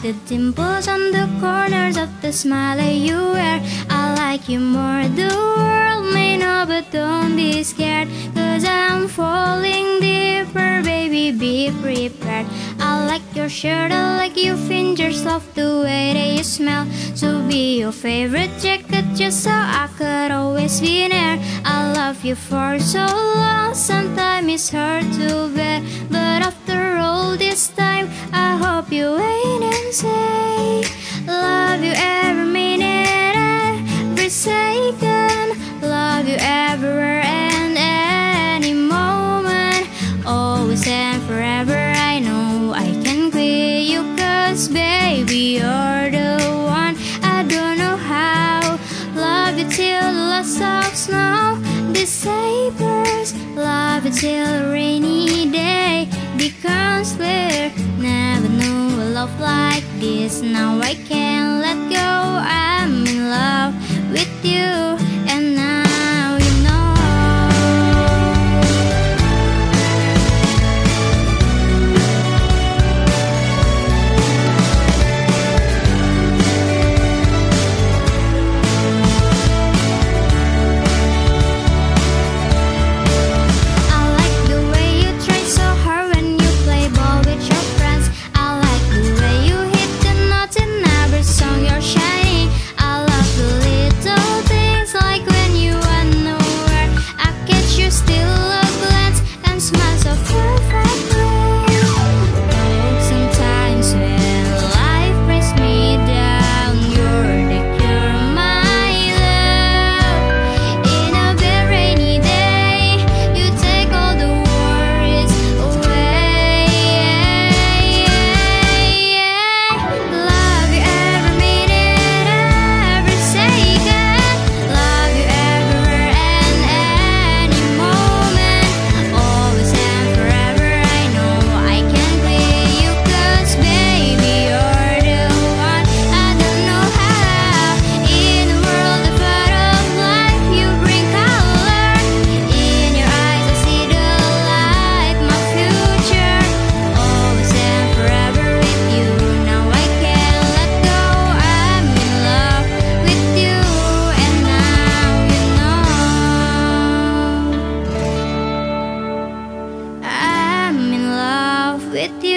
the dimples on the corners of the smile that you wear. I like you more, the world may know, but don't be scared, 'cause I'm falling deeper, baby, be prepared. I like your shirt, I like your fingers, love the way that you smell. So be your favorite jacket, just so I could always be near. I love you for so long, sometimes it's hard to bear, but after all this time, I hope you wait and say, love you every minute, every second, love you everywhere and any moment, always and forever. I know I can quit you, 'cause baby, you're the one. I don't know how, love you till the last of snow disappears, love you till a rainy day becomes clear. Never knew a love like this, now I can't let go. I'm in love with you, and now you know. With you.